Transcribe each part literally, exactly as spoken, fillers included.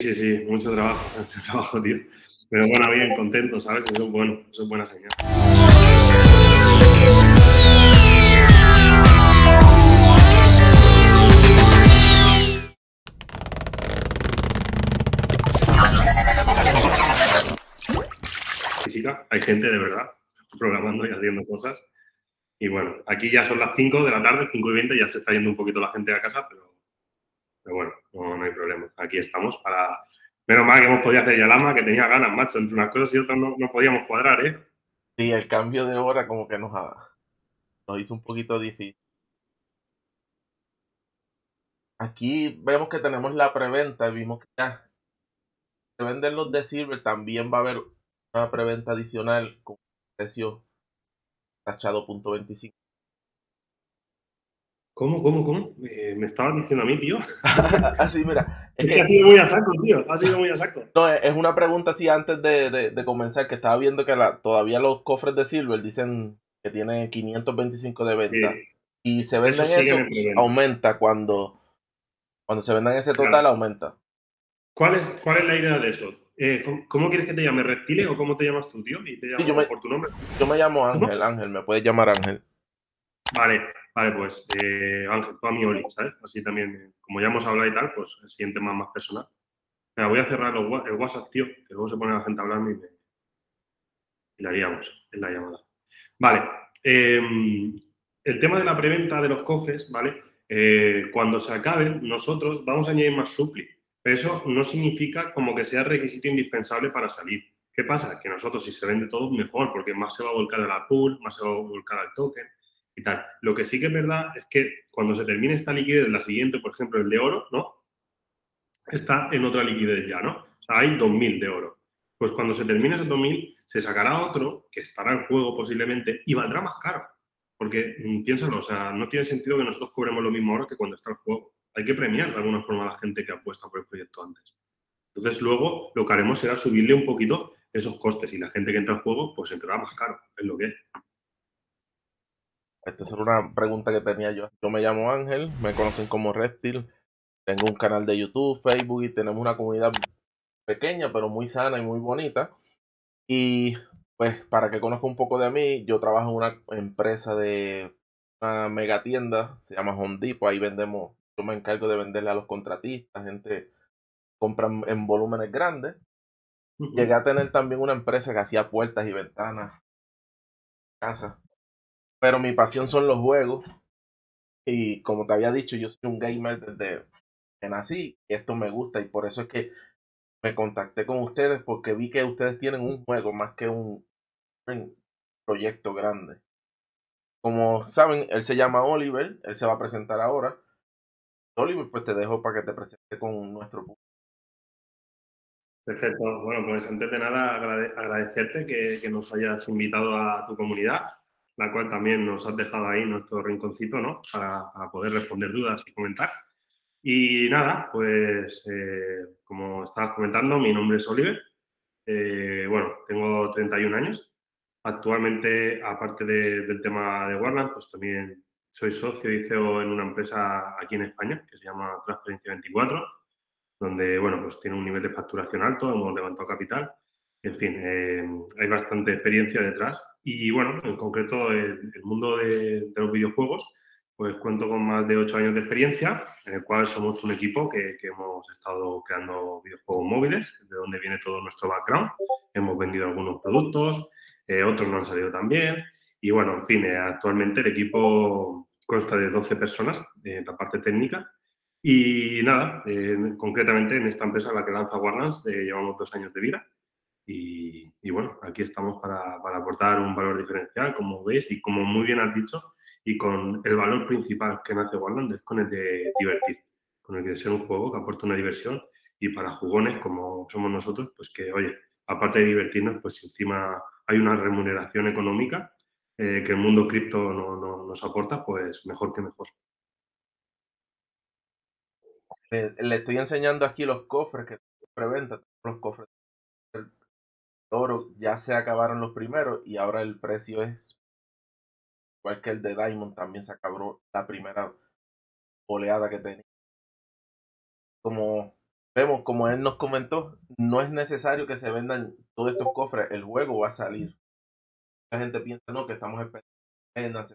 Sí, sí, mucho trabajo, mucho trabajo, tío. Pero bueno, bien, contento, ¿sabes? Eso es bueno, eso es buena señal. Física, hay gente de verdad programando y haciendo cosas. Y bueno, aquí ya son las cinco de la tarde, cinco y veinte, ya se está yendo un poquito la gente a casa, pero, pero bueno, no, no hay problema. Aquí estamos para... Menos mal que hemos podido hacer Yalama, que tenía ganas, macho. Entre unas cosas y otras no, no podíamos cuadrar, ¿eh? Sí, el cambio de hora como que nos, ha- nos hizo un poquito difícil. Aquí vemos que tenemos la preventa, vimos que ya se venden los de Silver, también va a haber una preventa adicional con precio tachado punto veinticinco. ¿Cómo, cómo, cómo? Eh, me estabas diciendo a mí, tío. Así, mira, es Es que ha que sido muy a saco, tío. Ha sido muy a saco. no, es es una pregunta así antes de, de- de comenzar, que estaba viendo que la, todavía los cofres de Silver dicen que tiene quinientos veinticinco de venta. Sí, Y se eso venden siguen eso, en preventa. aumenta cuando, cuando se vendan ese total, Claro. aumenta. ¿Cuál es, cuál es la idea de eso? Eh, ¿cómo, cómo quieres que te llame? ¿Reptile o cómo te llamas tú, tío? Y te Sí, yo llamo me, por tu nombre. yo me llamo ¿Cómo? Ángel, Ángel, me puedes llamar Ángel. Vale, vale, pues eh, Ángel, tú a mí Oli, ¿sabes? Así también, eh, como ya hemos hablado y tal, pues el siguiente más, más personal. Mira, voy a cerrar los wa- el WhatsApp, tío, que luego se pone la gente a hablarme y, me, y la liamos en la llamada. Vale, eh, el tema de la preventa de los cofres, ¿vale? Eh, cuando se acaben, nosotros vamos a añadir más supli, pero eso no significa como que sea requisito indispensable para salir. ¿Qué pasa? Que nosotros, si se vende todo, mejor, porque más se va a volcar a la pool, más se va a volcar al token y tal. Lo que sí que es verdad es que cuando se termine esta liquidez, la siguiente, por ejemplo, el de oro, ¿no? Está en otra liquidez ya, ¿no? O sea, hay dos mil de oro. Pues cuando se termine esos dos mil, se sacará otro que estará en juego posiblemente y valdrá más caro. Porque mmm, piénsalo, o sea, no tiene sentido que nosotros cobremos lo mismo ahora que cuando está el juego. Hay que premiar de alguna forma a la gente que apuesta por el proyecto antes. Entonces, luego lo que haremos será subirle un poquito esos costes y la gente que entra al juego, pues entrará más caro, es lo que es. Esta es una pregunta que tenía yo. Yo me llamo Ángel, me conocen como Reptil, tengo un canal de YouTube, Facebook y tenemos una comunidad pequeña pero muy sana y muy bonita. Y pues para que conozca un poco de mí, yo trabajo en una empresa de una mega tienda, se llama Home Depot, ahí vendemos, yo me encargo de venderle a los contratistas, gente compra en en volúmenes grandes. Uh Llegué -huh. a tener también una empresa que hacía puertas y ventanas, casa, pero mi pasión son los juegos y como te había dicho, yo soy un gamer desde que nací y esto me gusta y por eso es que me contacté con ustedes porque vi que ustedes tienen un juego más que un, un proyecto grande. Como saben, él se llama Oliver, él se va a presentar ahora. Oliver, pues te dejo para que te presente con nuestro público. Perfecto. Bueno, pues antes de nada agrade agradecerte que, que, nos hayas invitado a tu comunidad, la cual también nos has dejado ahí nuestro rinconcito, ¿no? Para, para poder responder dudas y comentar. Y nada, pues eh, como estabas comentando, mi nombre es Oliver. Eh, bueno, tengo treinta y un años. Actualmente, aparte de, del tema de Warland, pues también soy socio y C E O en una empresa aquí en España que se llama Transferencia veinticuatro, donde, bueno, pues tiene un nivel de facturación alto, hemos levantado capital, en fin, eh, hay bastante experiencia detrás. Y bueno, en concreto, el, el mundo de, de, los videojuegos, pues cuento con más de ocho años de experiencia, en el cual somos un equipo que, que hemos estado creando videojuegos móviles, de donde viene todo nuestro background. Hemos vendido algunos productos, eh, otros no han salido tan bien. Y bueno, en fin, eh, actualmente el equipo consta de doce personas en la parte técnica. Y nada, eh, concretamente en esta empresa, la que lanza Warlands, eh, llevamos dos años de vida y, y bueno, aquí estamos para, para, aportar un valor diferencial, como veis, y como muy bien has dicho, y con el valor principal que nace Warlands es con el de divertir, con el de ser un juego que aporta una diversión y para jugones como somos nosotros, pues que, oye, aparte de divertirnos, pues encima hay una remuneración económica eh, que el mundo cripto no, no, nos aporta, pues mejor que mejor. Le, le estoy enseñando aquí los cofres que preventa, los cofres del oro, ya se acabaron los primeros y ahora el precio es igual que el de Diamond, también se acabó la primera oleada que tenía. Como vemos, como él nos comentó, no es necesario que se vendan todos estos cofres, el juego va a salir. Mucha gente piensa, no, que estamos esperando.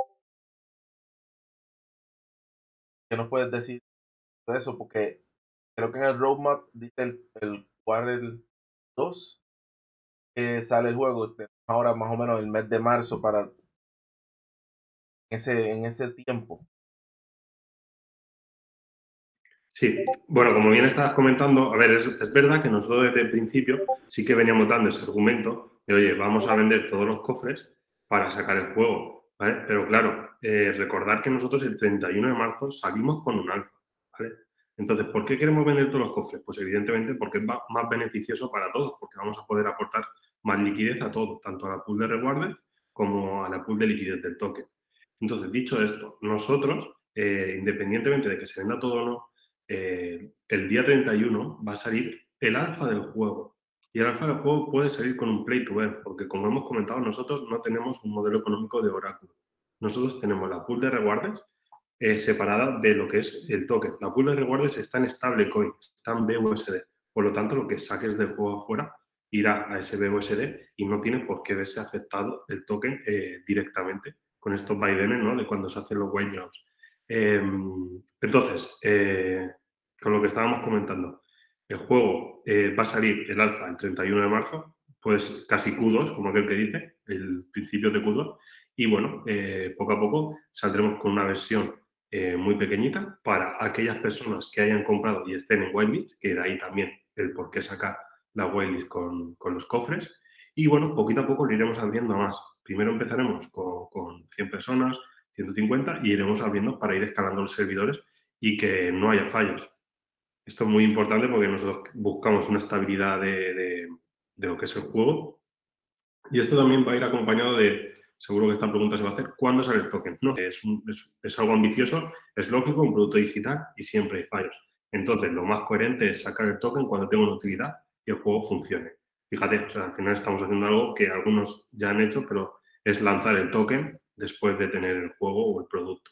¿Qué nos puedes decir de eso? Porque creo que en el roadmap dice el, el Quarter dos que sale el juego. Tenemos ahora más o menos el mes de marzo para ese, en ese tiempo. Sí, bueno, como bien estabas comentando, a ver, es, es verdad que nosotros desde el principio sí que veníamos dando ese argumento de, oye, vamos a vender todos los cofres para sacar el juego, ¿vale? Pero claro, eh, recordar que nosotros el treinta y uno de marzo salimos con un alfa, ¿vale? Entonces, ¿por qué queremos vender todos los cofres? Pues evidentemente porque es más beneficioso para todos, porque vamos a poder aportar más liquidez a todo, tanto a la pool de rewards como a la pool de liquidez del token. Entonces, dicho esto, nosotros, eh, independientemente de que se venda todo o no, eh, el día treinta y uno va a salir el alfa del juego. Y el alfa del juego puede salir con un play to earn, porque como hemos comentado, nosotros no tenemos un modelo económico de oráculo. Nosotros tenemos la pool de rewards eh, separada de lo que es el token. La pool de rewards está en stablecoin, está en B U S D. Por lo tanto, lo que saques del juego afuera irá a ese B U S D y no tiene por qué verse afectado el token eh, directamente con estos vaivenes, ¿no? De cuando se hacen los white jobs. Eh, entonces, eh, con lo que estábamos comentando, el juego eh, va a salir el alfa el treinta y uno de marzo, pues casi Q dos, como aquel que dice, el principio de Q dos, y bueno, eh, poco a poco saldremos con una versión eh, muy pequeñita para aquellas personas que hayan comprado y estén en whitelist, que de ahí también el por qué sacar la whitelist con, con los cofres, y bueno, poquito a poco lo iremos abriendo más. Primero empezaremos con, con cien personas, ciento cincuenta, y iremos abriendo para ir escalando los servidores y que no haya fallos. Esto es muy importante porque nosotros buscamos una estabilidad de, de, de lo que es el juego, y esto también va a ir acompañado de, seguro que esta pregunta se va a hacer, ¿cuándo sale el token? No, es, un, es, es algo ambicioso, es lógico, un producto digital y siempre hay fallos. Entonces, lo más coherente es sacar el token cuando tenga una utilidad y el juego funcione. Fíjate, o sea, al final estamos haciendo algo que algunos ya han hecho, pero es lanzar el token después de tener el juego o el producto.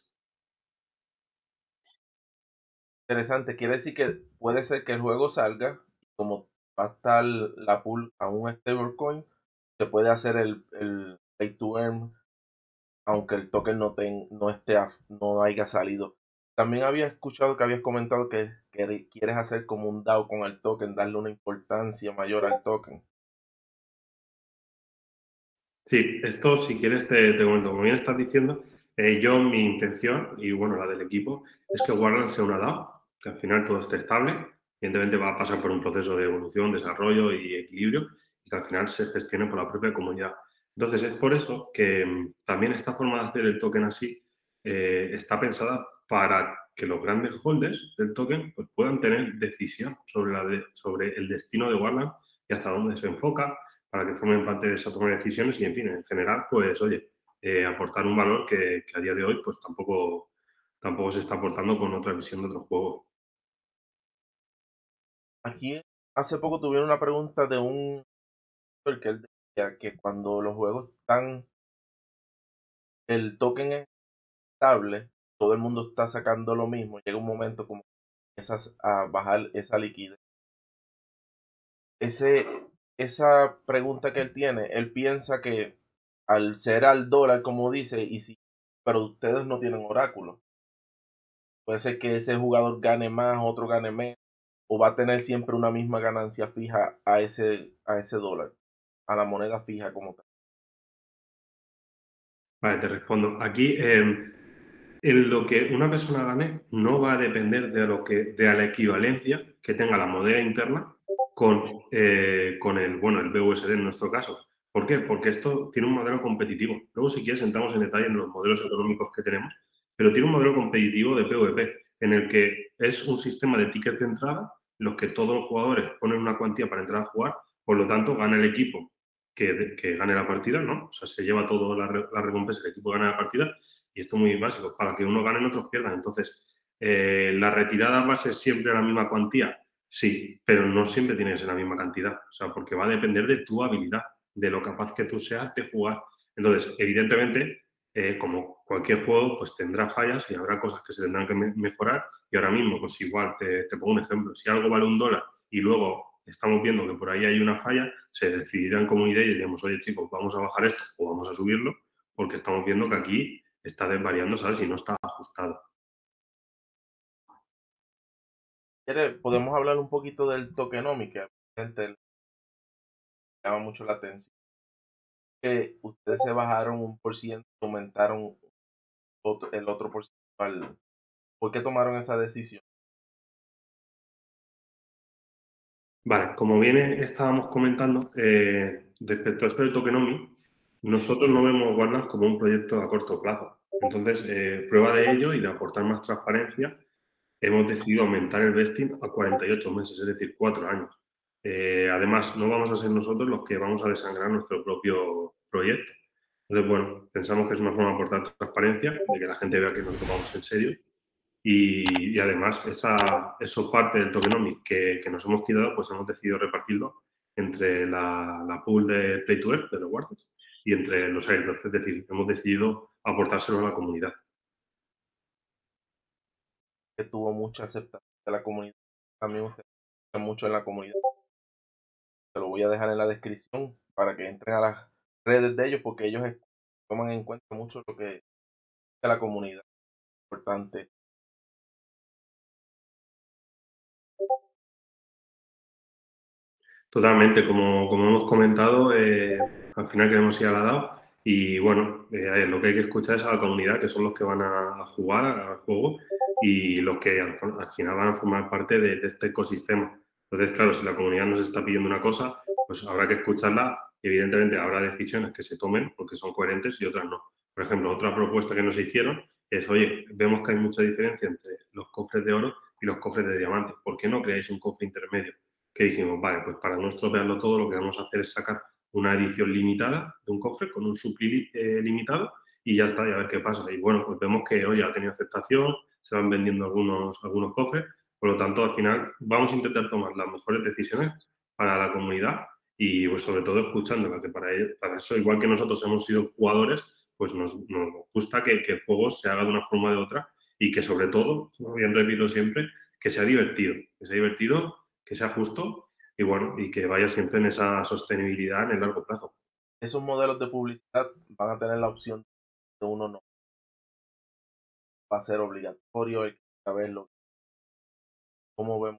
Interesante, quiere decir que puede ser que el juego salga, como va a estar la pool a un stablecoin, se puede hacer el, el play to earn aunque el token no, ten, no, esté, no haya salido. También había escuchado que habías comentado que, que quieres hacer como un DAO con el token, darle una importancia mayor al token. Sí, esto si quieres te, te comento. Como bien estás diciendo, eh, yo mi intención, y bueno, la del equipo, es que Warland sea una DAO, que al final todo esté estable. Evidentemente va a pasar por un proceso de evolución, desarrollo y equilibrio, y que al final se gestione por la propia comunidad. Entonces es por eso que mm, también esta forma de hacer el token así eh, está pensada para que los grandes holders del token pues, puedan tener decisión sobre, la de, sobre el destino de Warland y hacia dónde se enfoca, para que formen parte de esa toma de decisiones y, en fin, en general, pues, oye, eh, aportar un valor que, que, a día de hoy, pues, tampoco, tampoco se está aportando con otra visión de otro juego. Aquí hace poco tuvieron una pregunta de un que él decía que cuando los juegos están, el token es estable, todo el mundo está sacando lo mismo, llega un momento como empiezas a bajar esa liquidez. Ese, esa pregunta que él tiene, él piensa que al ser al dólar, como dice, y si, pero ustedes no tienen oráculo. Puede ser que ese jugador gane más, otro gane menos, o va a tener siempre una misma ganancia fija a ese, a ese dólar, a la moneda fija como tal. Vale, te respondo. Aquí, eh, en lo que una persona gane no va a depender de, lo que, de la equivalencia que tenga la moneda interna con, eh, con el, bueno, el B U S D en nuestro caso. ¿Por qué? Porque esto tiene un modelo competitivo. Luego, si quieres, entramos en detalle en los modelos económicos que tenemos, pero tiene un modelo competitivo de PvP en el que es un sistema de tickets de entrada en los que todos los jugadores ponen una cuantía para entrar a jugar, por lo tanto, gana el equipo que, que gane la partida, ¿no? O sea, se lleva toda la, la recompensa, el equipo gana la partida, y esto es muy básico, para que uno gane, otros pierdan. Entonces, eh, ¿la retirada va a ser siempre la misma cuantía? Sí, pero no siempre tiene que ser la misma cantidad, o sea, porque va a depender de tu habilidad, de lo capaz que tú seas de jugar. Entonces, evidentemente, eh, como cualquier juego, pues tendrá fallas y habrá cosas que se tendrán que me mejorar. Y ahora mismo, pues igual, te, te pongo un ejemplo, si algo vale un dólar y luego estamos viendo que por ahí hay una falla, se decidirá en comunidad y diríamos, oye chicos, vamos a bajar esto o vamos a subirlo, porque estamos viendo que aquí está desvariando, ¿sabes? Y no está ajustado. Podemos hablar un poquito del tokenomics, que a la gente le llama mucho la atención. Que ustedes se bajaron un por ciento, aumentaron otro, el otro por ciento. Al, ¿por qué tomaron esa decisión? Vale, como bien estábamos comentando, eh, respecto a esto del tokenomics, nosotros no vemos Warner como un proyecto a corto plazo. Entonces, eh, prueba de ello y de aportar más transparencia, hemos decidido aumentar el vesting a cuarenta y ocho meses, es decir, cuatro años. Eh, además, no vamos a ser nosotros los que vamos a desangrar nuestro propio proyecto. Entonces, bueno, pensamos que es una forma de aportar transparencia, de que la gente vea que nos tomamos en serio. Y, y además, esa, eso parte del tokenomics que, que nos hemos quitado, pues hemos decidido repartirlo entre la, la pool de Play to Earn, de rewards, y entre los airdrops. Es decir, hemos decidido aportárselo a la comunidad. Que tuvo mucha aceptación de la comunidad. También ustedes mucho en la comunidad. Se lo voy a dejar en la descripción para que entren a las redes de ellos, porque ellos toman en cuenta mucho lo que es la comunidad. Importante. Totalmente, como, como hemos comentado, eh, al final queremos ir a la DAO y bueno, eh, lo que hay que escuchar es a la comunidad, que son los que van a, a jugar al juego y los que al, al final van a formar parte de, de, este ecosistema. Entonces, claro, si la comunidad nos está pidiendo una cosa, pues habrá que escucharla y evidentemente habrá decisiones que se tomen porque son coherentes y otras no. Por ejemplo, otra propuesta que nos hicieron es, oye, vemos que hay mucha diferencia entre los cofres de oro y los cofres de diamante. ¿Por qué no creáis un cofre intermedio? Que dijimos, vale, pues para no estropearlo todo, lo que vamos a hacer es sacar una edición limitada de un cofre con un supply eh, limitado y ya está, y a ver qué pasa. Y bueno, pues vemos que hoy ha tenido aceptación, se van vendiendo algunos, algunos cofres, por lo tanto, al final vamos a intentar tomar las mejores decisiones para la comunidad y pues sobre todo escuchándola, que para, ello, para eso, igual que nosotros hemos sido jugadores, pues nos, nos gusta que, que el juego se haga de una forma o de otra y que sobre todo, como bien repito siempre, que sea divertido, que sea divertido, que sea justo y bueno, y que vaya siempre en esa sostenibilidad en el largo plazo. Esos modelos de publicidad van a tener la opción de uno no. Va a ser obligatorio el saberlo. ¿Cómo vemos?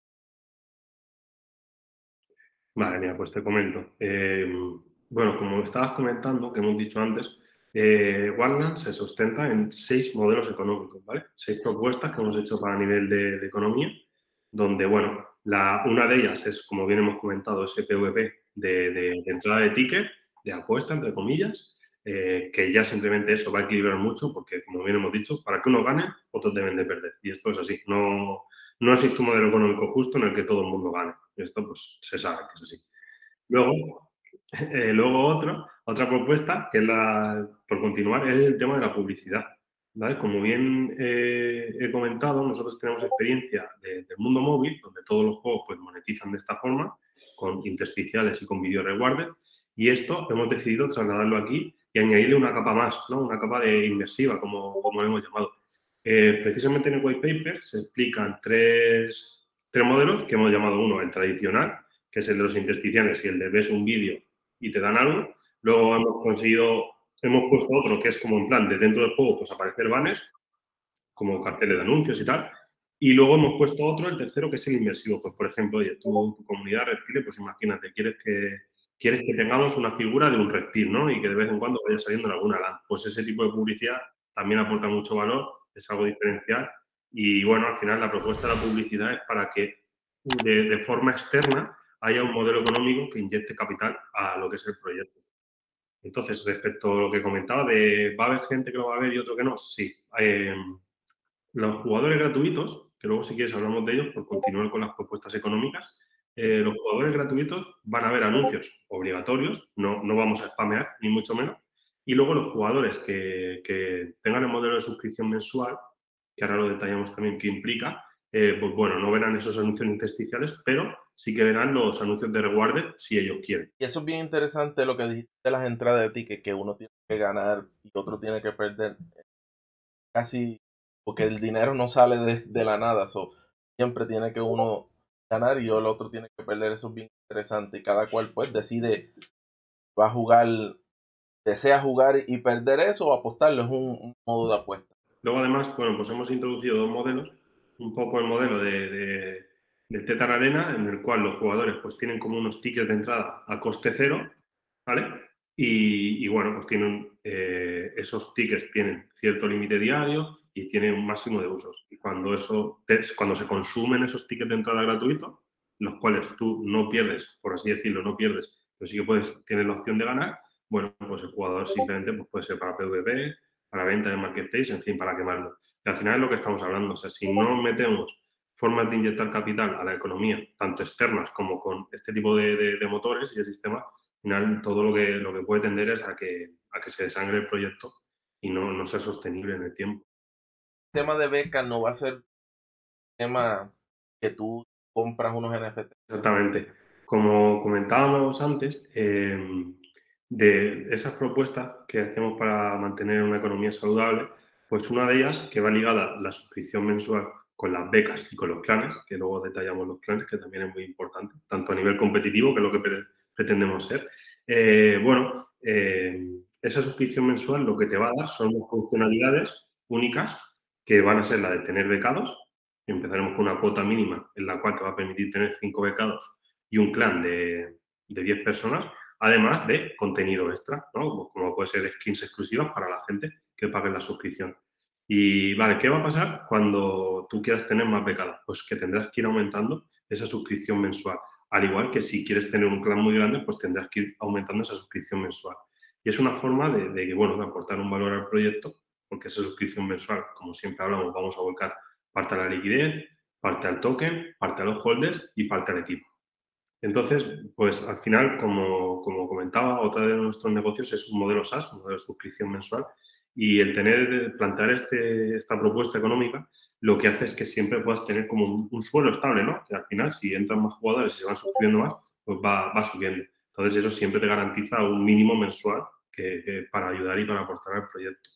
Vale, mira, pues te comento. Eh, bueno, como estabas comentando, que hemos dicho antes, eh, Warland se sustenta en seis modelos económicos, ¿vale? Seis propuestas que hemos hecho para nivel de, de economía, donde, bueno, la, una de ellas es, como bien hemos comentado, ese P V P de, de, de entrada de ticket, de apuesta, entre comillas, eh, que ya simplemente eso va a equilibrar mucho, porque, como bien hemos dicho, para que uno gane, otros deben de perder. Y esto es así. No, no existe un modelo económico justo en el que todo el mundo gane. Esto, pues, se sabe que es así. Luego, eh, luego otra, otra propuesta, que es la, por continuar, es el tema de la publicidad. ¿Vale? Como bien eh, he comentado, nosotros tenemos experiencia de, del mundo móvil, donde todos los juegos pues, monetizan de esta forma, con intersticiales y con video rewarded, y esto hemos decidido trasladarlo aquí y añadirle una capa más, ¿no? Una capa de inmersiva, como, como lo hemos llamado. Eh, precisamente en el white paper se explican tres, tres modelos que hemos llamado uno, el tradicional, que es el de los intersticiales y el de ves un vídeo y te dan algo. Luego hemos conseguido, hemos puesto otro que es como en plan de dentro del juego, pues aparecer banners, como carteles de anuncios y tal. Y luego hemos puesto otro, el tercero, que es el inmersivo. Pues, por ejemplo, oye, tu, tu comunidad reptile, pues imagínate, quieres que, quieres que tengamos una figura de un reptil, ¿no? Y que de vez en cuando vaya saliendo en alguna LAN. Pues ese tipo de publicidad también aporta mucho valor, es algo diferencial. Y bueno, al final la propuesta de la publicidad es para que de, de forma externa haya un modelo económico que inyecte capital a lo que es el proyecto. Entonces, respecto a lo que comentaba de ¿va a haber gente que lo va a ver y otro que no? Sí. Eh, los jugadores gratuitos, que luego si quieres hablamos de ellos por continuar con las propuestas económicas, eh, los jugadores gratuitos van a ver anuncios obligatorios, no, no vamos a spamear, ni mucho menos. Y luego los jugadores que, que tengan el modelo de suscripción mensual, que ahora lo detallamos también qué implica, eh, pues bueno, no verán esos anuncios intersticiales, pero sí que verán los anuncios de rewarded si ellos quieren. Y eso es bien interesante lo que dijiste de las entradas de ticket, que uno tiene que ganar y otro tiene que perder, casi porque el dinero no sale de, de la nada, so, siempre tiene que uno ganar y el otro tiene que perder, eso es bien interesante y cada cual pues decide, va a jugar, desea jugar y perder eso o apostarlo, es un, un modo de apuesta. Luego, además, bueno, pues hemos introducido dos modelos. Un poco el modelo de, de, del Tetar Arena, en el cual los jugadores pues tienen como unos tickets de entrada a coste cero, ¿vale? Y, y bueno, pues tienen, eh, esos tickets tienen cierto límite diario y tienen un máximo de usos. Y cuando, eso, cuando se consumen esos tickets de entrada gratuitos, los cuales tú no pierdes, por así decirlo, no pierdes, pero sí que puedes, tienes la opción de ganar, bueno, pues el jugador simplemente pues puede ser para PvP, para venta en Marketplace, en fin, para quemarlo. Y al final es lo que estamos hablando. O sea, si no metemos formas de inyectar capital a la economía, tanto externas como con este tipo de, de, de motores y de sistemas, al final todo lo que, lo que puede tender es a que, a que se desangre el proyecto y no, no sea sostenible en el tiempo. El tema de becas no va a ser tema que tú compras unos N F T. Exactamente. Como comentábamos antes, eh, de esas propuestas que hacemos para mantener una economía saludable, pues una de ellas, que va ligada a la suscripción mensual con las becas y con los clanes, que luego detallamos los clanes, que también es muy importante, tanto a nivel competitivo, que es lo que pre pretendemos ser. Eh, bueno, eh, esa suscripción mensual lo que te va a dar son funcionalidades únicas que van a ser la de tener becados. Empezaremos con una cuota mínima en la cual te va a permitir tener cinco becados y un clan de, de diez personas, además de contenido extra, ¿no? Como puede ser skins exclusivas para la gente que pague la suscripción. Y vale, ¿qué va a pasar cuando tú quieras tener más becados? Pues que tendrás que ir aumentando esa suscripción mensual. Al igual que si quieres tener un clan muy grande, pues tendrás que ir aumentando esa suscripción mensual. Y es una forma de, de, bueno, de aportar un valor al proyecto, porque esa suscripción mensual, como siempre hablamos, vamos a volcar parte a la liquidez, parte al token, parte a los holders y parte al equipo. Entonces, pues al final, como, como comentaba, otra de nuestros negocios es un modelo SaaS, un modelo de suscripción mensual, y el tener, plantear este, esta propuesta económica, lo que hace es que siempre puedas tener como un, un suelo estable, ¿no? Que al final, si entran más jugadores y se van suscribiendo más, pues va, va subiendo. Entonces, eso siempre te garantiza un mínimo mensual que, que para ayudar y para aportar al proyecto.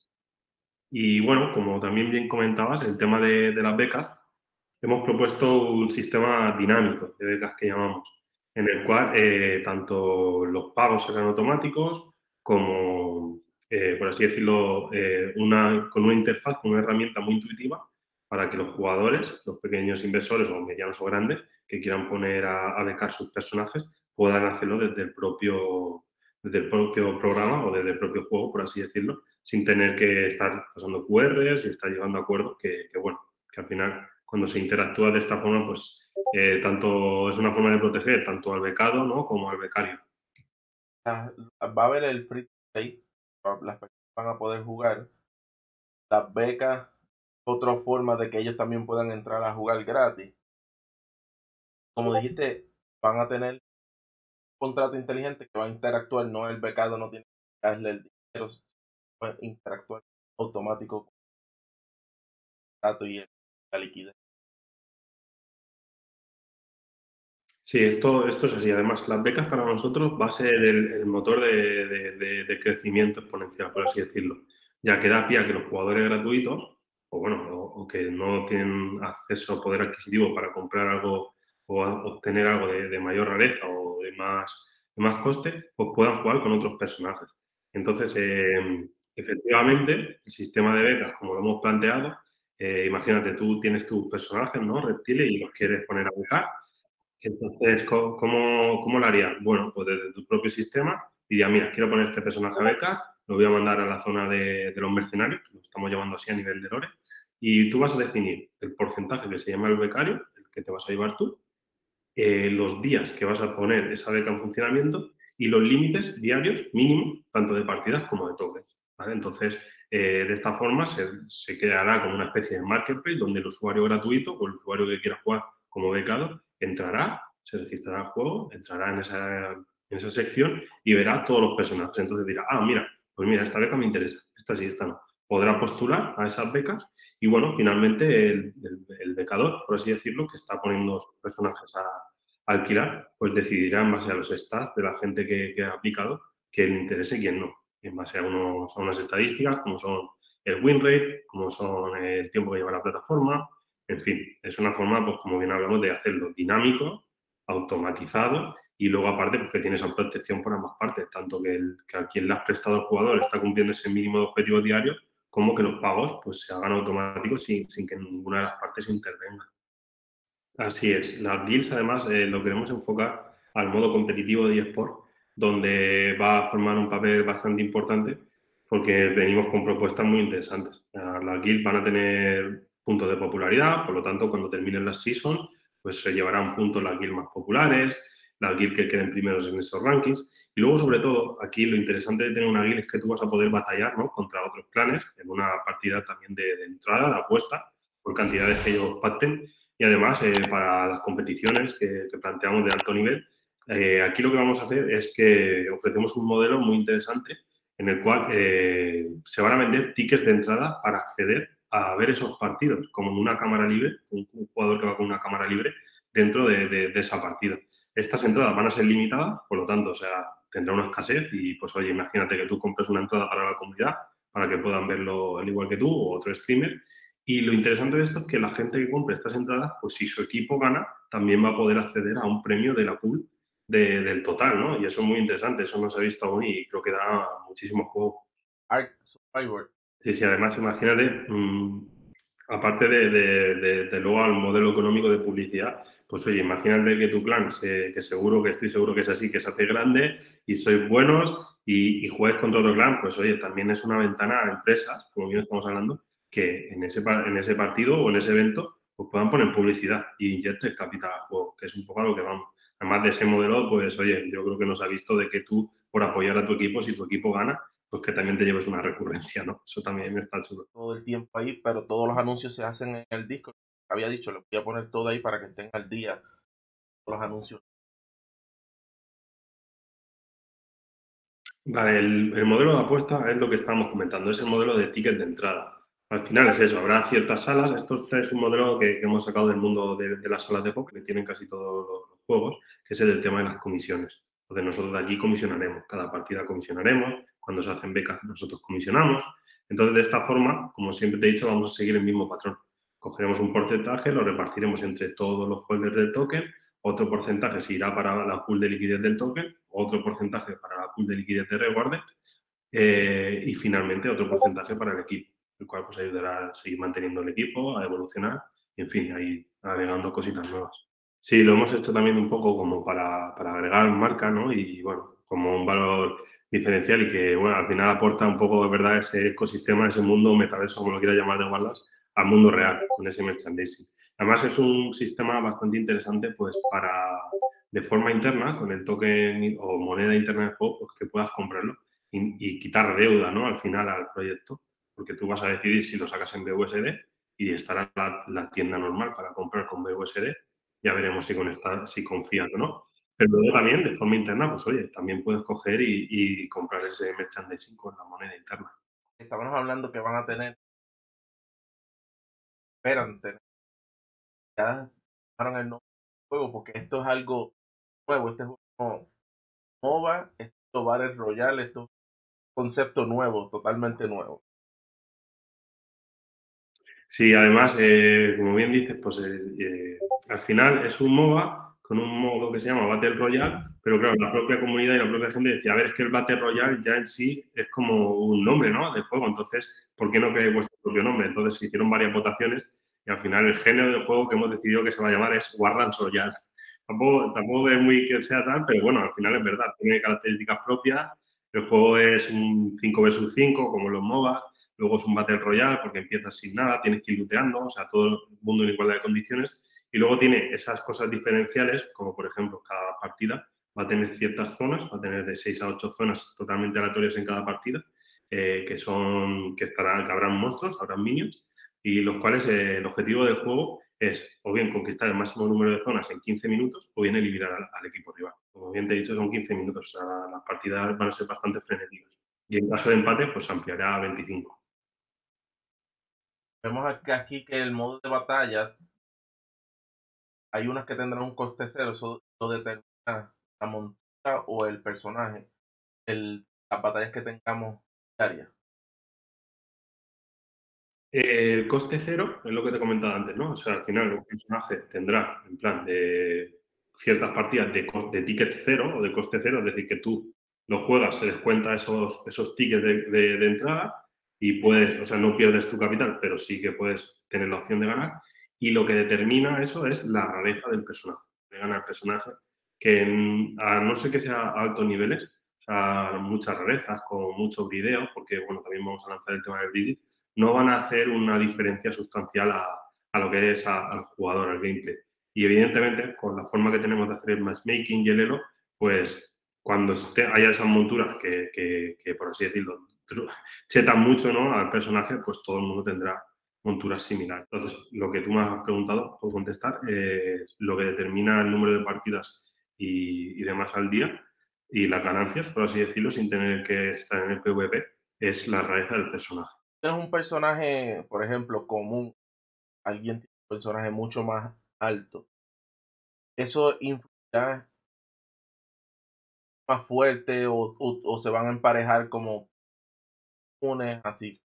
Y bueno, como también bien comentabas, el tema de, de las becas, hemos propuesto un sistema dinámico de becas que llamamos, en el cual eh, tanto los pagos serán automáticos como, eh, por así decirlo, eh, una, con una interfaz, con una herramienta muy intuitiva para que los jugadores, los pequeños inversores o medianos o grandes que quieran poner a, a becar sus personajes, puedan hacerlo desde el propio, desde el propio programa o desde el propio juego, por así decirlo, sin tener que estar pasando Q Rs y estar llegando a acuerdos que, que, bueno, que al final cuando se interactúa de esta forma, pues eh, tanto es una forma de proteger tanto al becado, ¿no? Como al becario. Ah, va a haber el free to play, las personas van a poder jugar. Las becas, otra forma de que ellos también puedan entrar a jugar gratis. Como dijiste, van a tener un contrato inteligente que va a interactuar, no el becado no tiene que darle el dinero, sino interactuar automático con el contrato y la liquidez. Sí, esto, esto es así. Además, las becas para nosotros va a ser el, el motor de, de, de, de, crecimiento exponencial, por así decirlo, ya que da pie a que los jugadores gratuitos, o bueno, o, o que no tienen acceso a poder adquisitivo para comprar algo o obtener algo de, de mayor rareza o de más, de más coste, pues puedan jugar con otros personajes. Entonces, eh, efectivamente, el sistema de becas, como lo hemos planteado, eh, imagínate, tú tienes tus personajes, ¿no? Reptiles y los quieres poner a becar. Entonces, ¿cómo, cómo lo harías? Bueno, pues desde tu propio sistema diría, mira, quiero poner este personaje a beca, lo voy a mandar a la zona de, de los mercenarios, que lo estamos llevando así a nivel de lore, y tú vas a definir el porcentaje que se llama el becario, el que te vas a llevar tú, eh, los días que vas a poner esa beca en funcionamiento y los límites diarios mínimos, tanto de partidas como de tokens, ¿vale? Entonces, eh, de esta forma se, se creará como una especie de marketplace donde el usuario gratuito o el usuario que quiera jugar como becado entrará, se registrará al juego, entrará en esa, en esa sección y verá todos los personajes. Entonces dirá, ah, mira, pues mira, esta beca me interesa, esta sí, esta no. Podrá postular a esas becas y, bueno, finalmente el, el, el becador, por así decirlo, que está poniendo sus personajes a, a alquilar, pues decidirá en base a los stats de la gente que, que ha aplicado quién le interese y quién no. en base a, unos, a unas estadísticas, como son el win rate, como son el tiempo que lleva la plataforma, en fin, es una forma, pues como bien hablamos, de hacerlo dinámico, automatizado y luego aparte porque tiene esa protección por ambas partes, tanto que, el, que a quien le has prestado al jugador está cumpliendo ese mínimo de objetivos diarios, como que los pagos pues se hagan automáticos sin, sin que ninguna de las partes intervenga. Así es. Las guilds, además, eh, lo queremos enfocar al modo competitivo de eSport, donde va a formar un papel bastante importante porque venimos con propuestas muy interesantes. Las guilds van a tener puntos de popularidad, por lo tanto, cuando terminen las seasons, pues se llevarán puntos las guilds más populares, las guilds que queden primeros en esos rankings. Y luego, sobre todo, aquí lo interesante de tener una guild es que tú vas a poder batallar, ¿no?, contra otros clanes en una partida también de, de entrada, de apuesta, por cantidades que ellos pacten. Y además, eh, para las competiciones que, que, planteamos de alto nivel, eh, aquí lo que vamos a hacer es que ofrecemos un modelo muy interesante en el cual eh, se van a vender tickets de entrada para acceder a ver esos partidos, como en una cámara libre, un, un jugador que va con una cámara libre dentro de, de, de esa partida. Estas entradas van a ser limitadas, por lo tanto, o sea, tendrá una escasez y, pues, oye, imagínate que tú compres una entrada para la comunidad para que puedan verlo al igual que tú o otro streamer. Y lo interesante de esto es que la gente que compre estas entradas, pues si su equipo gana, también va a poder acceder a un premio de la pool de, del total, ¿no? Y eso es muy interesante, eso no se ha visto aún y creo que da muchísimo juego. Ark Survivor. Sí, sí, además imagínate, mmm, aparte de, de, de, de, luego al modelo económico de publicidad, pues oye, imagínate que tu clan, se, que seguro, que estoy seguro que es así, que se hace grande y sois buenos y, y juegues contra otro clan, pues oye, también es una ventana a empresas, como bien estamos hablando, que en ese, en ese partido o en ese evento pues puedan poner publicidad y inyectar capital al juego, que es un poco a lo que vamos. Además de ese modelo, pues oye, yo creo que nos ha visto de que tú, por apoyar a tu equipo, si tu equipo gana, pues que también te lleves una recurrencia, ¿no? Eso también está chulo. Todo el tiempo ahí, pero todos los anuncios se hacen en el Discord. Había dicho, les voy a poner todo ahí para que estén al día todos los anuncios. Vale, el, el modelo de apuesta es lo que estábamos comentando, es el modelo de ticket de entrada. Al final es eso, habrá ciertas salas, esto es un modelo que, que hemos sacado del mundo de, de las salas de póker, que tienen casi todos los juegos, que es el del tema de las comisiones. Entonces nosotros de aquí comisionaremos, cada partida comisionaremos, cuando se hacen becas nosotros comisionamos. Entonces de esta forma, como siempre te he dicho, vamos a seguir el mismo patrón. Cogeremos un porcentaje, lo repartiremos entre todos los holders del token, otro porcentaje se irá para la pool de liquidez del token, otro porcentaje para la pool de liquidez de Rewarded eh, y finalmente otro porcentaje para el equipo, el cual pues ayudará a seguir manteniendo el equipo, a evolucionar y, en fin, a ir agregando cositas nuevas. Sí, lo hemos hecho también un poco como para, para agregar marca, ¿no? Y, bueno, como un valor diferencial y que, bueno, al final aporta un poco, de verdad, ese ecosistema, ese mundo metaverso, como lo quiera llamar de Wallace, al mundo real con ese merchandising. Además, es un sistema bastante interesante, pues, para, de forma interna, con el token o moneda interna del juego, pues, que puedas comprarlo y, y quitar deuda, ¿no?, al final al proyecto, porque tú vas a decidir si lo sacas en B U S D y estará la, la tienda normal para comprar con B U S D. Ya veremos si, con esta, si confías o no. Pero luego también, de forma interna, pues oye, también puedes coger y, y comprar ese merchandising con la moneda interna. Estábamos hablando que van a tener, esperan tener, ya dejaron el nuevo juego, porque esto es algo nuevo, este juego MOBA, esto Battle Royale, esto es un concepto nuevo, totalmente nuevo. Sí, además, eh, como bien dices, pues eh, eh, al final es un MOBA con un modo que se llama Battle Royale, pero claro, la propia comunidad y la propia gente decía, a ver, es que el Battle Royale ya en sí es como un nombre, ¿no?, de juego, entonces, ¿por qué no creéis vuestro propio nombre? Entonces se hicieron varias votaciones y al final el género del juego que hemos decidido que se va a llamar es Warlands Royale. Tampoco, tampoco es muy que sea tal, pero bueno, al final es verdad, tiene características propias, el juego es un cinco versus cinco, como los MOBA. Luego es un Battle Royale porque empiezas sin nada, tienes que ir looteando, o sea, todo el mundo en igualdad de condiciones. Y luego tiene esas cosas diferenciales, como por ejemplo, cada partida va a tener ciertas zonas, va a tener de seis a ocho zonas totalmente aleatorias en cada partida, eh, que son, que estarán, que habrán monstruos, habrán minions, y los cuales eh, el objetivo del juego es o bien conquistar el máximo número de zonas en quince minutos o bien eliminar al, al equipo rival. Como bien te he dicho, son quince minutos, o sea, las partidas van a ser bastante frenéticas. Y en caso de empate, pues se ampliará a veinticinco. Vemos aquí, aquí que el modo de batalla, hay unas que tendrán un coste cero, eso lo determina la montura o el personaje. El las batallas que tengamos diarias. Eh, el coste cero es lo que te comentaba antes, ¿no? O sea, al final un personaje tendrá, en plan, de ciertas partidas de, de ticket cero o de coste cero, es decir, que tú lo juegas, se descuenta esos, esos tickets de, de, de entrada y puedes, o sea, no pierdes tu capital, pero sí que puedes tener la opción de ganar. Y lo que determina eso es la rareza del personaje. De ganar el personaje, que en, a no ser que sea a altos niveles, o sea, muchas rarezas, con muchos videos, porque, bueno, también vamos a lanzar el tema del vídeo, no van a hacer una diferencia sustancial a, a lo que es a, al jugador, al gameplay. Y evidentemente, con la forma que tenemos de hacer el matchmaking y el elo, pues cuando esté, haya esas monturas que, que, que, por así decirlo, chetan mucho, ¿no?, al personaje, pues todo el mundo tendrá monturas similares. Entonces, lo que tú me has preguntado, por contestar, eh, lo que determina el número de partidas y, y demás al día y las ganancias, por así decirlo, sin tener que estar en el PvP, es la rareza del personaje. Tienes un personaje, por ejemplo, común, alguien tiene un personaje mucho más alto, ¿eso influirá más fuerte o, o, o se van a emparejar como unes así?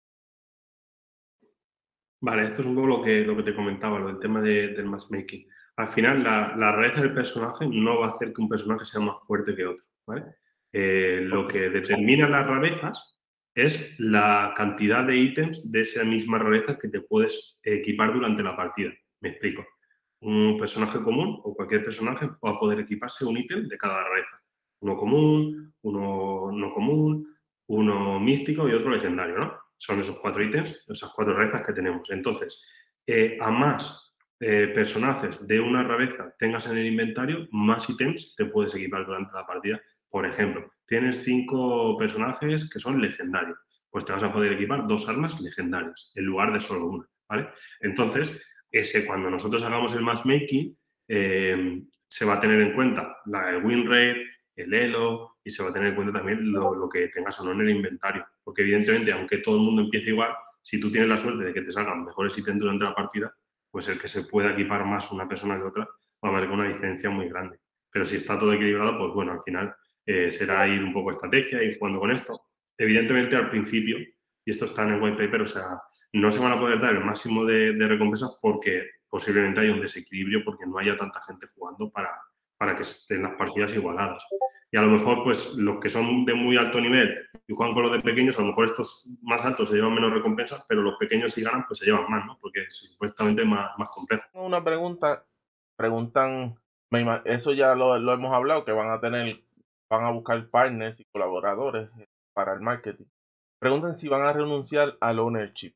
Vale, esto es un poco lo que, lo que te comentaba, lo del tema de, del matchmaking. Al final, la, la rareza del personaje no va a hacer que un personaje sea más fuerte que otro, ¿vale? Eh, lo Ok. que determina las rarezas es la cantidad de ítems de esa misma rareza que te puedes equipar durante la partida. Me explico. Un personaje común o cualquier personaje va a poder equiparse un ítem de cada rareza. Uno común, uno no común, uno místico y otro legendario, ¿no? Son esos cuatro ítems, esas cuatro rarezas que tenemos. Entonces, eh, a más eh, personajes de una rareza tengas en el inventario, más ítems te puedes equipar durante la partida. Por ejemplo, tienes cinco personajes que son legendarios, pues te vas a poder equipar dos armas legendarias en lugar de solo una, ¿vale? Entonces, ese, cuando nosotros hagamos el matchmaking, eh, se va a tener en cuenta la, el win rate, el elo, y se va a tener en cuenta también lo, lo que tengas o no en el inventario. Porque evidentemente, aunque todo el mundo empiece igual, si tú tienes la suerte de que te salgan mejores ítems durante la partida, pues el que se pueda equipar más una persona que otra va a haber una diferencia muy grande. Pero si está todo equilibrado, pues bueno, al final eh, será ir un poco estrategia, ir jugando con esto. Evidentemente, al principio, y esto está en el white paper, o sea, no se van a poder dar el máximo de, de recompensas porque posiblemente haya un desequilibrio porque no haya tanta gente jugando para, para que estén las partidas igualadas. Y a lo mejor, pues, los que son de muy alto nivel y juegan con los de pequeños, a lo mejor estos más altos se llevan menos recompensas, pero los pequeños si ganan, pues se llevan más, ¿no? Porque es supuestamente más, más complejo. Una pregunta, preguntan, me ima- eso ya lo, lo hemos hablado, que van a tener, van a buscar partners y colaboradores eh, para el marketing. Preguntan si van a renunciar al ownership.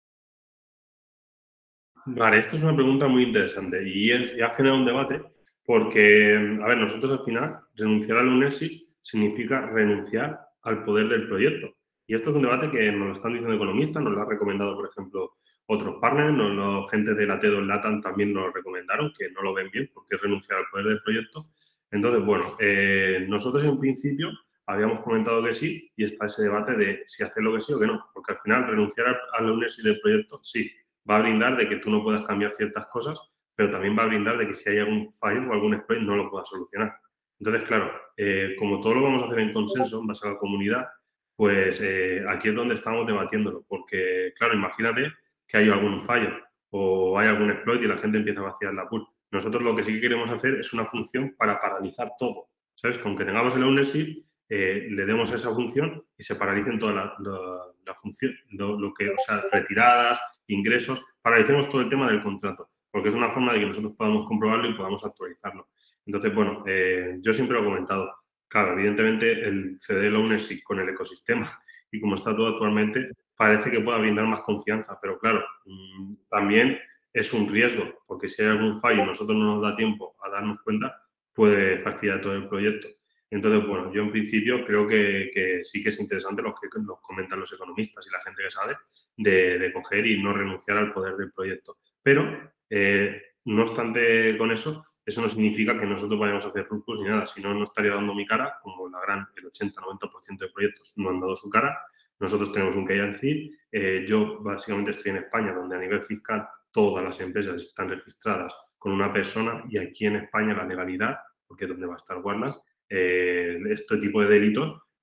Vale, esto es una pregunta muy interesante y, es, y ha generado un debate porque, a ver, nosotros al final, renunciar al ownership significa renunciar al poder del proyecto. Y esto es un debate que nos lo están diciendo economistas, nos lo ha recomendado, por ejemplo, otros partners, nos lo, gente de la T dos Latam también nos lo recomendaron, que no lo ven bien porque es renunciar al poder del proyecto. Entonces, bueno, eh, nosotros en principio habíamos comentado que sí y está ese debate de si hacerlo que sí o que no, porque al final renunciar al, al ownership del proyecto sí va a brindar de que tú no puedas cambiar ciertas cosas, pero también va a brindar de que si hay algún fallo o algún exploit no lo puedas solucionar. Entonces, claro, eh, como todo lo vamos a hacer en consenso, en base a la comunidad, pues eh, aquí es donde estamos debatiéndolo, porque, claro, imagínate que hay algún fallo o hay algún exploit y la gente empieza a vaciar la pool. Nosotros lo que sí que queremos hacer es una función para paralizar todo, ¿sabes? Con que tengamos el ownership, eh, le demos esa función y se paralicen toda la, la, la función, lo, lo que, o sea, retiradas, ingresos, paralicemos todo el tema del contrato, porque es una forma de que nosotros podamos comprobarlo y podamos actualizarlo. Entonces, bueno, eh, yo siempre lo he comentado, claro, evidentemente el C D Ownership con el ecosistema y como está todo actualmente, parece que pueda brindar más confianza, pero claro, mmm, también es un riesgo, porque si hay algún fallo y nosotros no nos da tiempo a darnos cuenta, puede fastidiar todo el proyecto. Entonces, bueno, yo en principio creo que, que sí que es interesante lo que nos comentan los economistas y la gente que sabe, de, de coger y no renunciar al poder del proyecto. Pero, eh, no obstante con eso, eso no significa que nosotros vayamos a hacer flujos ni nada, si no, no estaría dando mi cara, como la gran, el ochenta noventa por ciento de proyectos no han dado su cara. Nosotros tenemos un K I C, eh, yo básicamente estoy en España, donde a nivel fiscal todas las empresas están registradas con una persona y aquí en España la legalidad, porque es donde va a estar Warner, eh, este tipo de delitos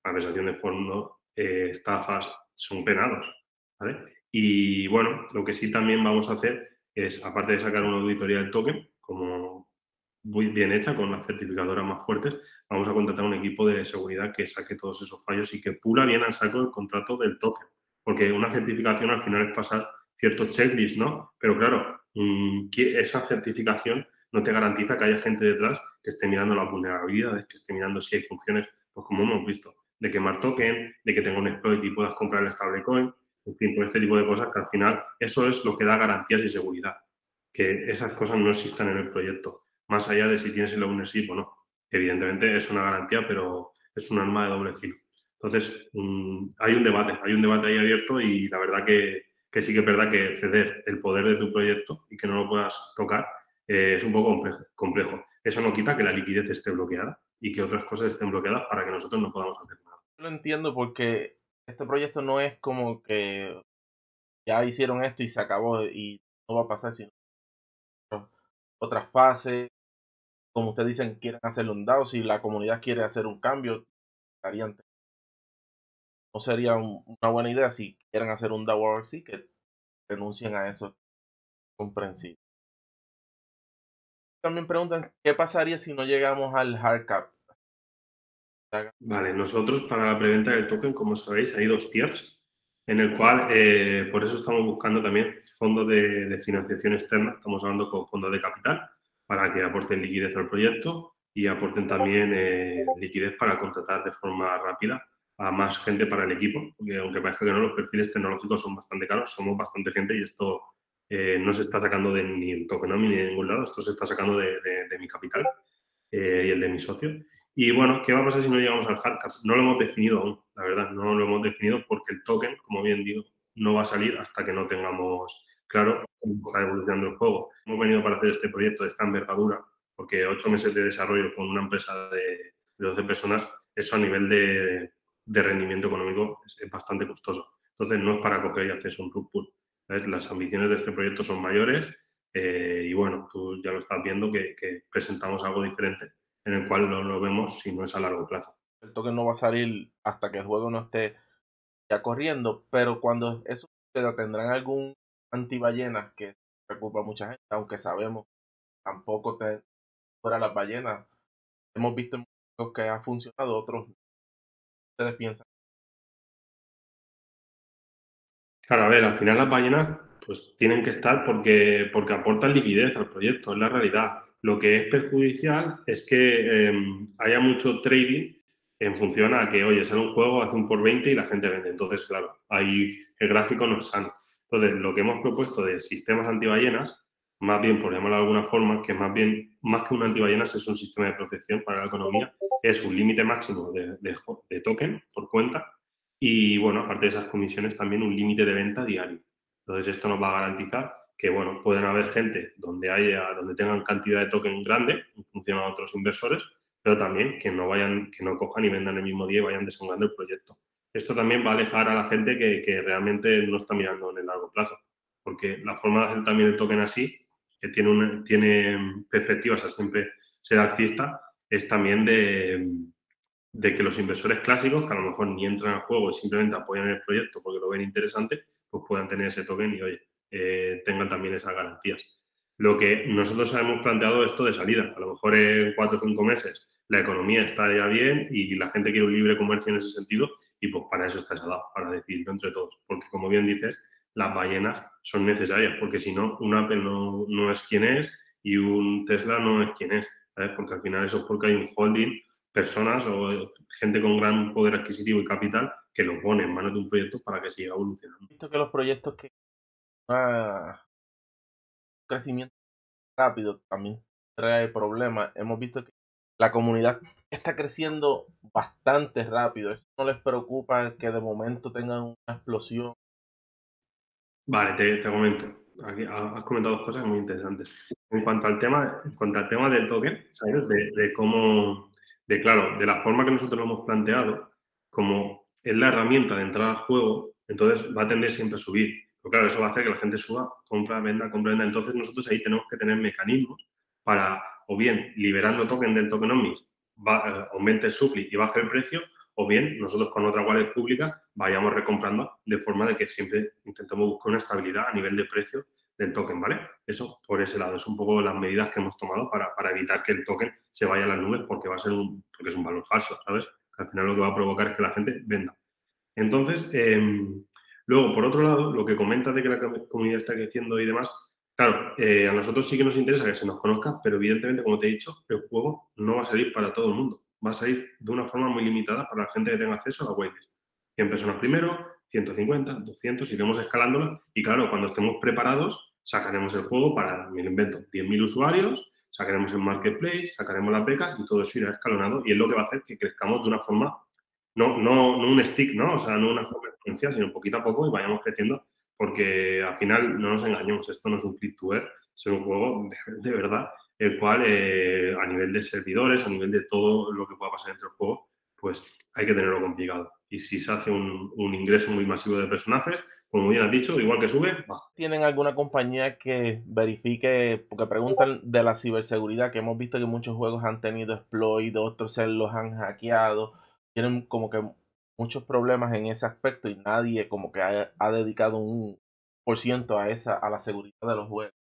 malversación de fondos, eh, estafas, son penados, ¿vale? Y bueno, lo que sí también vamos a hacer es, aparte de sacar una auditoría del token, como muy bien hecha, con las certificadoras más fuertes, vamos a contratar un equipo de seguridad que saque todos esos fallos y que pula bien al saco el contrato del token. Porque una certificación al final es pasar ciertos checklists, ¿no? Pero claro, mmm, esa certificación no te garantiza que haya gente detrás que esté mirando las vulnerabilidades, que esté mirando si hay funciones, pues como hemos visto, de quemar token, de que tenga un exploit y puedas comprar el stablecoin, en fin, todo este tipo de cosas que al final eso es lo que da garantías y seguridad, que esas cosas no existan en el proyecto, más allá de si tienes el ownership o no. Evidentemente es una garantía, pero es un arma de doble filo. Entonces, mmm, hay un debate, hay un debate ahí abierto y la verdad que, que sí que es verdad que ceder el poder de tu proyecto y que no lo puedas tocar eh, es un poco complejo, complejo. Eso no quita que la liquidez esté bloqueada y que otras cosas estén bloqueadas para que nosotros no podamos hacer nada. Lo entiendo porque este proyecto no es como que ya hicieron esto y se acabó y no va a pasar, sino otras fases. Como ustedes dicen, quieren hacerle un DAO, si la comunidad quiere hacer un cambio, estarían, no sería un, una buena idea si quieren hacer un DAO o así, que renuncien a eso comprensible. También preguntan, ¿qué pasaría si no llegamos al hard cap? Vale, nosotros para la preventa del token, como sabéis, hay dos tiers, en el cual, eh, por eso estamos buscando también fondos de, de financiación externa, estamos hablando con fondos de capital, para que aporten liquidez al proyecto y aporten también eh, liquidez para contratar de forma rápida a más gente para el equipo, porque aunque parezca que no, los perfiles tecnológicos son bastante caros, somos bastante gente y esto eh, no se está sacando de ni el tokenomics ni de ningún lado, esto se está sacando de, de, de mi capital eh, y el de mi socio. Y bueno, ¿qué va a pasar si no llegamos al hard cap? No lo hemos definido aún, la verdad, no lo hemos definido porque el token, como bien digo, no va a salir hasta que no tengamos claro cómo está evolucionando el juego. Hemos venido para hacer este proyecto de esta envergadura, porque ocho meses de desarrollo con una empresa de doce personas, eso a nivel de, de rendimiento económico es, es, bastante costoso. Entonces no es para coger y hacer un rug pull. ¿Sabes? Las ambiciones de este proyecto son mayores eh, y bueno, tú ya lo estás viendo que, que presentamos algo diferente en el cual no lo vemos si no es a largo plazo. El token no va a salir hasta que el juego no esté ya corriendo, pero cuando eso suceda tendrán algún antiballenas que preocupa a mucha gente, aunque sabemos tampoco te fuera las ballenas. Hemos visto en juegos que ha funcionado, otros ustedes piensan. Claro, a ver, al final las ballenas pues tienen que estar porque, porque aportan liquidez al proyecto, es la realidad. Lo que es perjudicial es que eh, haya mucho trading en función a que, oye, sale un juego, hace un por veinte y la gente vende. Entonces, claro, ahí el gráfico no es sano. Entonces, lo que hemos propuesto de sistemas antiballenas, más bien, por llamarlo de alguna forma, que más bien, más que un antiballenas, es un sistema de protección para la economía, es un límite máximo de, de, de token por cuenta y, bueno, aparte de esas comisiones, también un límite de venta diario. Entonces, esto nos va a garantizar que, bueno, pueden haber gente donde haya, donde tengan cantidad de token grande en función a otros inversores, pero también que no vayan, que no cojan y vendan el mismo día y vayan desfondando el proyecto. Esto también va a alejar a la gente que, que realmente no está mirando en el largo plazo, porque la forma de hacer también el token así, que tiene, una, tiene perspectivas a siempre ser alcista, es también de, de que los inversores clásicos, que a lo mejor ni entran al juego y simplemente apoyan el proyecto porque lo ven interesante, pues puedan tener ese token y, oye, eh, tengan también esas garantías. Lo que nosotros hemos planteado esto de salida, a lo mejor en cuatro o cinco meses la economía está ya bien y la gente quiere un libre comercio en ese sentido y pues para eso está esa DAO, para decidirlo entre todos. Porque como bien dices, las ballenas son necesarias porque si no, un Apple no, no es quien es y un Tesla no es quien es, ¿sabes? Porque al final eso es porque hay un holding, personas o gente con gran poder adquisitivo y capital que lo pone en manos de un proyecto para que siga evolucionando. He visto que los proyectos que ah, crecimiento rápido también trae problemas. Hemos visto que la comunidad está creciendo bastante rápido. Eso no les preocupa que de momento tengan una explosión. Vale, te, te comento. Aquí has comentado dos cosas muy interesantes. En cuanto al tema, en cuanto al tema del token, ¿sabes? De, de cómo, de claro, de la forma que nosotros lo hemos planteado, como es la herramienta de entrar al juego, entonces va a tender siempre a subir. Pero claro, eso va a hacer que la gente suba, compra, venda, compra, venda. Entonces nosotros ahí tenemos que tener mecanismos para, o bien liberando token del tokenomics, va, eh, aumente el supply y baje el precio, o bien nosotros con otra wallet pública vayamos recomprando de forma de que siempre intentemos buscar una estabilidad a nivel de precio del token, ¿vale? Eso por ese lado, es un poco las medidas que hemos tomado para, para evitar que el token se vaya a las nubes porque va a ser un, porque es un valor falso, ¿sabes? Que al final lo que va a provocar es que la gente venda. Entonces, eh, luego, por otro lado, lo que comentas de que la comunidad está creciendo y demás, claro, eh, a nosotros sí que nos interesa que se nos conozca, pero evidentemente, como te he dicho, el juego no va a salir para todo el mundo. Va a salir de una forma muy limitada para la gente que tenga acceso a la web. cien personas primero, ciento cincuenta, doscientos, iremos escalándola y claro, cuando estemos preparados, sacaremos el juego para, me lo invento, diez mil usuarios, sacaremos el marketplace, sacaremos las becas y todo eso irá escalonado y es lo que va a hacer que crezcamos de una forma, no, no, no un stick, ¿no? O sea, no una forma exponencial, sino poquito a poco y vayamos creciendo porque al final no nos engañemos, esto no es un click to earn, es un juego de, de verdad, el cual eh, a nivel de servidores, a nivel de todo lo que pueda pasar dentro del juego, pues hay que tenerlo complicado. Y si se hace un, un ingreso muy masivo de personajes, como bien has dicho, igual que sube, baja. ¿Tienen alguna compañía que verifique, porque preguntan de la ciberseguridad, que hemos visto que muchos juegos han tenido exploit, otros se los han hackeado, tienen como que muchos problemas en ese aspecto y nadie como que ha, ha dedicado un por ciento a esa, a la seguridad de los juegos?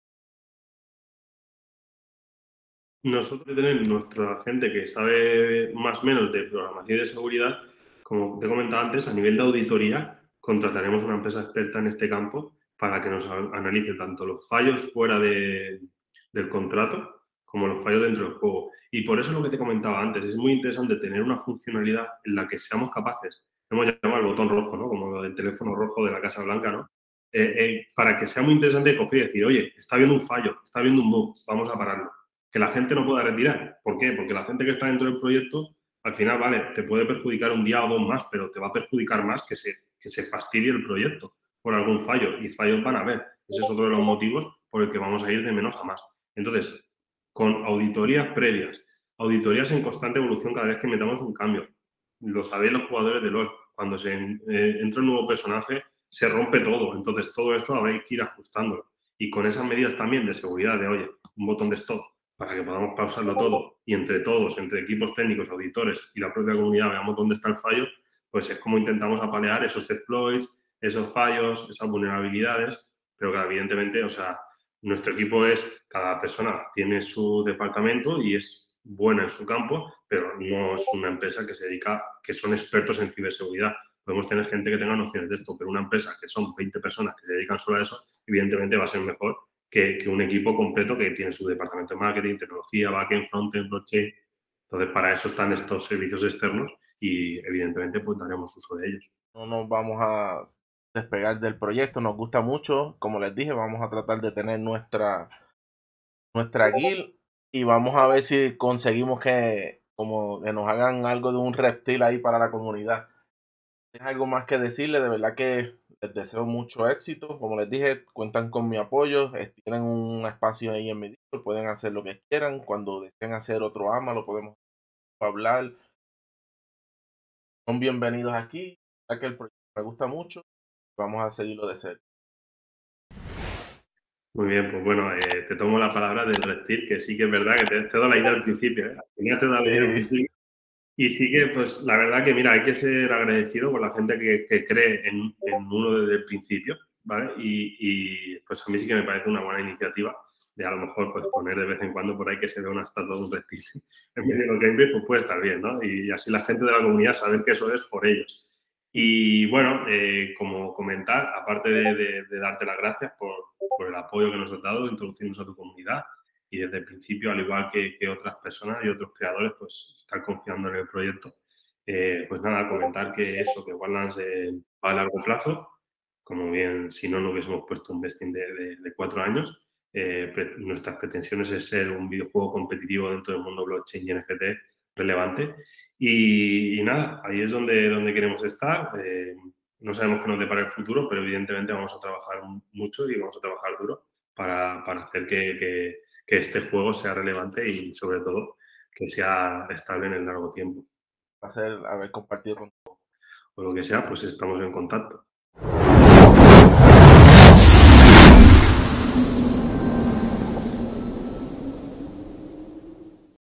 Nosotros tenemos nuestra gente que sabe más o menos de programación y de seguridad, como te comentaba antes, a nivel de auditoría, contrataremos una empresa experta en este campo para que nos analice tanto los fallos fuera de, del contrato como los fallos dentro del juego. Y por eso lo que te comentaba antes, es muy interesante tener una funcionalidad en la que seamos capaces, hemos llamado el botón rojo, ¿no? Como el teléfono rojo de la Casa Blanca, ¿no? Eh, eh, para que sea muy interesante coger y decir, oye, está habiendo un fallo, está habiendo un bug, vamos a pararlo. Que la gente no pueda retirar. ¿Por qué? Porque la gente que está dentro del proyecto, al final, vale, te puede perjudicar un día o dos más, pero te va a perjudicar más que se, que se fastidie el proyecto por algún fallo. Y fallos van a haber. Ese es otro de los motivos por el que vamos a ir de menos a más. Entonces, con auditorías previas, auditorías en constante evolución cada vez que metamos un cambio. Lo sabéis los jugadores de LoL. Cuando se eh, entra un nuevo personaje, se rompe todo. Entonces, todo esto habréis que ir ajustándolo. Y con esas medidas también de seguridad, de, oye, un botón de stop, para que podamos pausarlo todo y entre todos, entre equipos técnicos, auditores y la propia comunidad veamos dónde está el fallo, pues es como intentamos apalear esos exploits, esos fallos, esas vulnerabilidades, pero que evidentemente, o sea, nuestro equipo es, cada persona tiene su departamento y es buena en su campo, pero no es una empresa que se dedica, que son expertos en ciberseguridad. Podemos tener gente que tenga nociones de esto, pero una empresa que son veinte personas que se dedican solo a eso, evidentemente va a ser mejor que, que un equipo completo que tiene su departamento de marketing, tecnología, backend, frontend, blockchain. Entonces, para eso están estos servicios externos y, evidentemente, pues daremos uso de ellos. No nos vamos a despegar del proyecto, nos gusta mucho, como les dije, vamos a tratar de tener nuestra, nuestra guild y vamos a ver si conseguimos que, como que nos hagan algo de un reptil ahí para la comunidad. ¿Tienes algo más que decirle? De verdad que les deseo mucho éxito. Como les dije, cuentan con mi apoyo. eh, Tienen un espacio ahí en mi Discord. Pueden hacer lo que quieran. Cuando deseen hacer otro ama, lo podemos hablar. Son bienvenidos aquí. Ya que el proyecto me gusta mucho. Vamos a seguirlo de cerca. Muy bien, pues bueno, eh, te tomo la palabra del reptil, que sí que es verdad que te, te doy la idea al principio, ¿eh? Al final te doy la idea al Sí. principio. Y sí que, pues, la verdad que, mira, hay que ser agradecido con la gente que, que cree en, en uno desde el principio, ¿vale? Y, y, pues a mí sí que me parece una buena iniciativa de a lo mejor pues poner de vez en cuando por ahí que se vea una estatua de un reptil en medio de los gameplays, pues puede estar bien, ¿no? Y así la gente de la comunidad saber que eso es por ellos. Y bueno, eh, como comentar, aparte de, de, de darte las gracias por, por el apoyo que nos has dado, introducirnos a tu comunidad, y desde el principio, al igual que, que otras personas y otros creadores, pues están confiando en el proyecto. Eh, pues nada, comentar que eso, que Wildlands eh, va a largo plazo, como bien si no, no hubiésemos puesto un vesting de, de, de cuatro años. Eh, pre nuestras pretensiones es ser un videojuego competitivo dentro del mundo blockchain y N F T relevante. Y, y nada, ahí es donde, donde queremos estar. Eh, no sabemos qué nos depara el futuro, pero evidentemente vamos a trabajar mucho y vamos a trabajar duro para, para hacer que, que que este juego sea relevante y, sobre todo, que sea estable en el largo tiempo. Un placer haber compartido con O lo que sea, pues estamos en contacto.